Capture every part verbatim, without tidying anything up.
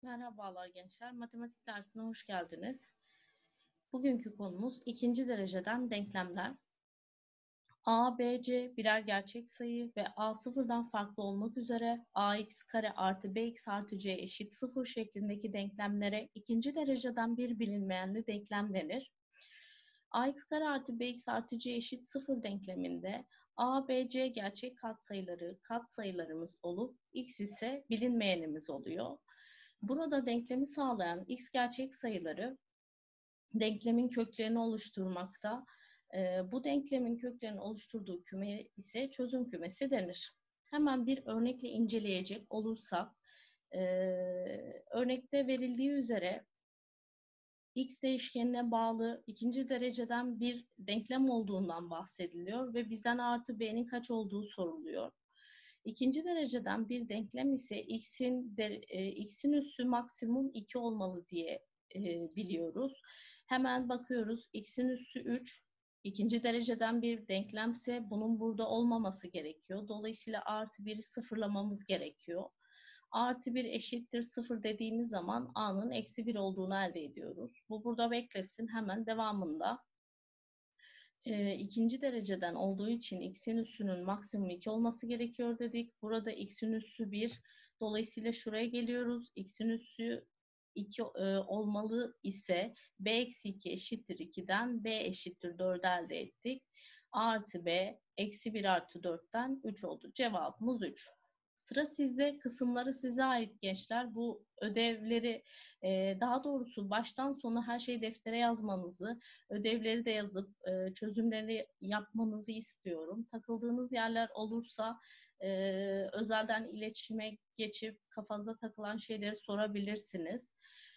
Merhabalar gençler, matematik dersine hoş geldiniz. Bugünkü konumuz ikinci dereceden denklemler. A, B, C birer gerçek sayı ve A sıfırdan farklı olmak üzere ax kare artı bx artı c eşit sıfır şeklindeki denklemlere ikinci dereceden bir bilinmeyenli denklem denir. Ax kare artı bx artı c eşit sıfır denkleminde A, B, C gerçek katsayıları katsayılarımız olup x ise bilinmeyenimiz oluyor. Burada denklemi sağlayan x gerçek sayıları denklemin köklerini oluşturmakta. E, bu denklemin köklerini oluşturduğu küme ise çözüm kümesi denir. Hemen bir örnekle inceleyecek olursak, e, örnekte verildiği üzere x değişkenine bağlı ikinci dereceden bir denklem olduğundan bahsediliyor ve bizden artı b'nin kaç olduğu soruluyor. İkinci dereceden bir denklem ise x'in de, e, x'in üssü maksimum iki olmalı diye e, biliyoruz. Hemen bakıyoruz. X'in üssü üç. İkinci dereceden bir denklemse bunun burada olmaması gerekiyor. Dolayısıyla artı biri sıfırlamamız gerekiyor. Artı bir eşittir sıfır dediğimiz zaman a'nın eksi bir olduğunu elde ediyoruz. Bu burada beklesin. Hemen devamında e, ikinci dereceden olduğu için x'in üssünün maksimum iki olması gerekiyor dedik. Burada x'in üssü bir. Dolayısıyla şuraya geliyoruz. X'in üssü iki e, olmalı ise b eksi iki eşittir iki'den b eşittir dört elde ettik. A artı b eksi bir artı dört'ten üç oldu. Cevabımız üç. Sıra sizde, kısımları size ait gençler. Bu ödevleri e, daha doğrusu baştan sona her şeyi deftere yazmanızı, ödevleri de yazıp e, çözümleri yapmanızı istiyorum. Takıldığınız yerler olursa e, özelden iletişime geçip kafanıza takılan şeyleri sorabilirsiniz.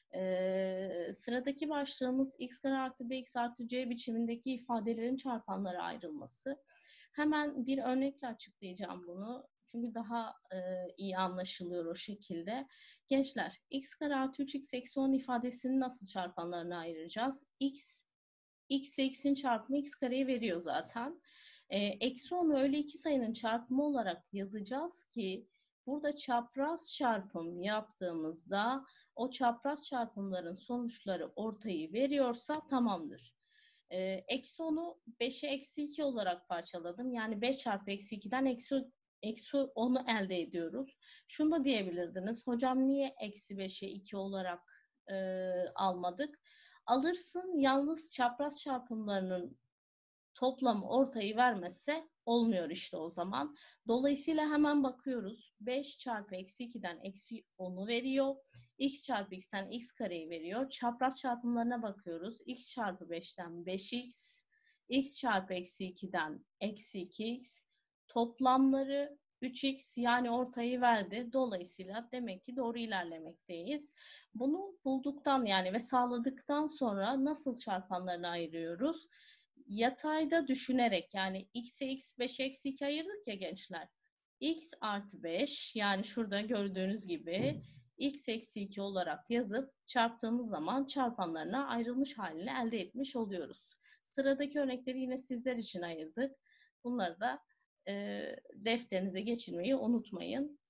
E, sıradaki başlığımız x kare artı bx artı c biçimindeki ifadelerin çarpanlara ayrılması. Hemen bir örnekle açıklayacağım bunu. Çünkü daha e, iyi anlaşılıyor o şekilde. Gençler, x kare artı üç x eksi on ifadesini nasıl çarpanlarına ayıracağız? x, x ile x'in çarpımı x kareyi veriyor zaten. E, eksi onu öyle iki sayının çarpımı olarak yazacağız ki burada çapraz çarpım yaptığımızda o çapraz çarpımların sonuçları ortayı veriyorsa tamamdır. E, eksi onu beşe eksi iki olarak parçaladım. Yani beş çarpı eksi iki'den eksi, eksi onu elde ediyoruz. Şunu da diyebilirdiniz. Hocam niye eksi beşe iki olarak e, almadık? Alırsın, yalnız çapraz çarpımlarının toplamı ortayı vermezse olmuyor işte o zaman. Dolayısıyla hemen bakıyoruz. beş çarpı eksi iki'den eksi on'u veriyor. X çarpı x'ten x kareyi veriyor. Çapraz çarpımlarına bakıyoruz. X çarpı beş'ten beş x. X çarpı eksi iki'den eksi iki x. Toplamları üç x, yani ortayı verdi. Dolayısıyla demek ki doğru ilerlemekteyiz. Bunu bulduktan yani ve sağladıktan sonra nasıl çarpanlarını ayırıyoruz? Yatayda düşünerek, yani x'e x, beşe eksi iki ayırdık ya gençler. X artı beş, yani şurada gördüğünüz gibi x eksi iki olarak yazıp çarptığımız zaman çarpanlarına ayrılmış halini elde etmiş oluyoruz. Sıradaki örnekleri yine sizler için ayırdık. Bunları da e, defterinize geçirmeyi unutmayın.